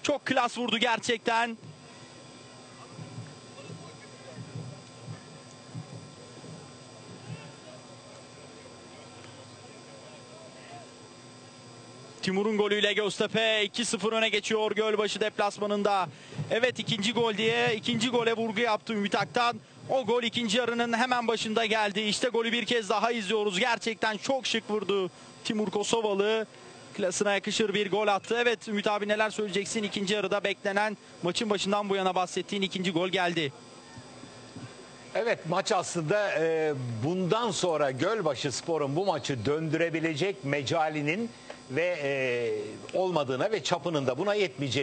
Çok klas vurdu gerçekten. Timur'un golüyle Göztepe 2-0 öne geçiyor Gölbaşı deplasmanında. Evet, ikinci gol diye ikinci gole vurgu yaptı Ümit Aktan. O gol ikinci yarının hemen başında geldi. İşte golü bir kez daha izliyoruz. Gerçekten çok şık vurdu Timur Kosovalı. Klasına yakışır bir gol attı. Evet Ümit abi, neler söyleyeceksin? İkinci yarıda beklenen, maçın başından bu yana bahsettiğin ikinci gol geldi. Evet, maç aslında bundan sonra Gölbaşıspor'un bu maçı döndürebilecek mecalinin ve olmadığına ve çapının da buna yetmeyeceği